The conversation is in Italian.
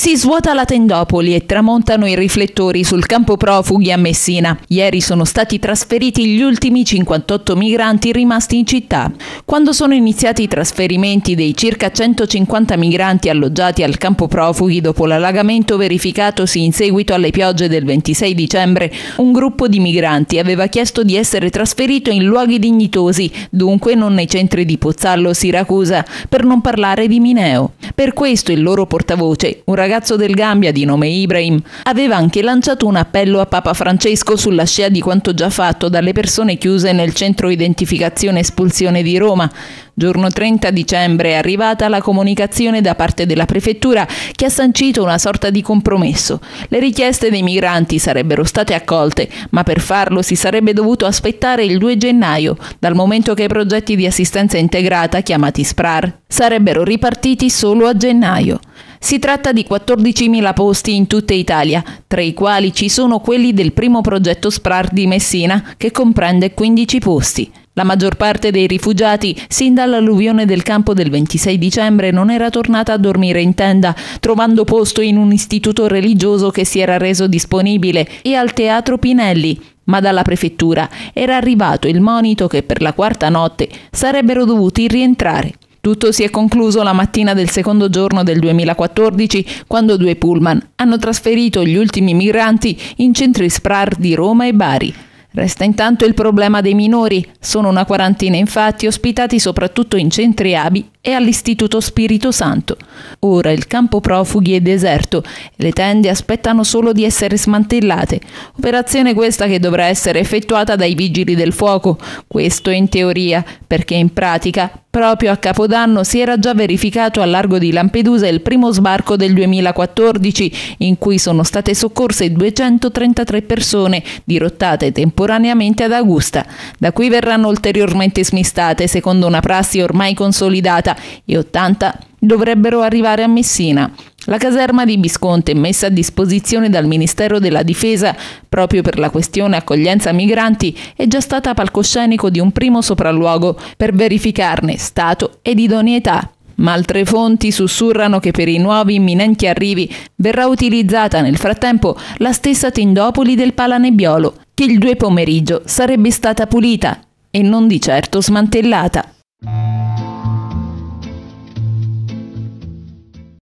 Si svuota la tendopoli e tramontano i riflettori sul campo profughi a Messina. Ieri sono stati trasferiti gli ultimi 58 migranti rimasti in città. Quando sono iniziati i trasferimenti dei circa 150 migranti alloggiati al campo profughi dopo l'allagamento verificatosi in seguito alle piogge del 26 dicembre, un gruppo di migranti aveva chiesto di essere trasferito in luoghi dignitosi, dunque non nei centri di Pozzallo o Siracusa, per non parlare di Mineo. Per questo il loro portavoce, un ragazzo del Gambia di nome Ibrahim, aveva anche lanciato un appello a Papa Francesco sulla scia di quanto già fatto dalle persone chiuse nel centro identificazione e espulsione di Roma. Giorno 30 dicembre è arrivata la comunicazione da parte della prefettura che ha sancito una sorta di compromesso. Le richieste dei migranti sarebbero state accolte, ma per farlo si sarebbe dovuto aspettare il 2 gennaio, dal momento che i progetti di assistenza integrata, chiamati SPRAR, sarebbero ripartiti solo a gennaio. Si tratta di 14.000 posti in tutta Italia, tra i quali ci sono quelli del primo progetto SPRAR di Messina, che comprende 15 posti. La maggior parte dei rifugiati, sin dall'alluvione del campo del 26 dicembre, non era tornata a dormire in tenda, trovando posto in un istituto religioso che si era reso disponibile e al Teatro Pinelli. Ma dalla prefettura era arrivato il monito che per la quarta notte sarebbero dovuti rientrare. Tutto si è concluso la mattina del secondo giorno del 2014, quando 2 pullman hanno trasferito gli ultimi migranti in centri SPRAR di Roma e Bari. Resta intanto il problema dei minori. Sono una quarantina infatti ospitati soprattutto in centri ABI e all'Istituto Spirito Santo. Ora il campo profughi è deserto e le tende aspettano solo di essere smantellate. Operazione questa che dovrà essere effettuata dai vigili del fuoco. Questo in teoria, perché in pratica proprio a Capodanno si era già verificato al largo di Lampedusa il primo sbarco del 2014, in cui sono state soccorse 233 persone, dirottate temporaneamente ad Augusta. Da qui verranno ulteriormente smistate, secondo una prassi ormai consolidata, e 80 dovrebbero arrivare a Messina. La caserma di Visconti, messa a disposizione dal Ministero della Difesa proprio per la questione accoglienza migranti, è già stata palcoscenico di un primo sopralluogo per verificarne stato ed idoneità. Ma altre fonti sussurrano che per i nuovi imminenti arrivi verrà utilizzata nel frattempo la stessa tendopoli del Palanebbiolo, che il 2 pomeriggio sarebbe stata pulita e non di certo smantellata.